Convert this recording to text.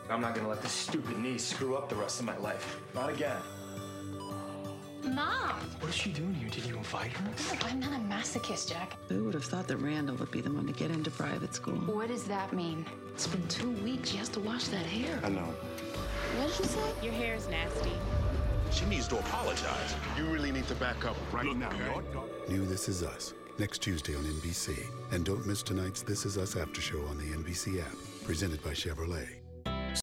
I'm not gonna let this stupid niece screw up the rest of my life. Not again. Mom! What is she doing here? Did you invite her? No, I'm not a masochist, Jack. Who would have thought that Randall would be the one to get into private school? What does that mean? It's been 2 weeks. She has to wash that hair. I know. What did you say? Your hair's nasty. She needs to apologize. You really need to back up right now. New This Is Us, next Tuesday on NBC. And don't miss tonight's This Is Us after show on the NBC app, presented by Chevrolet.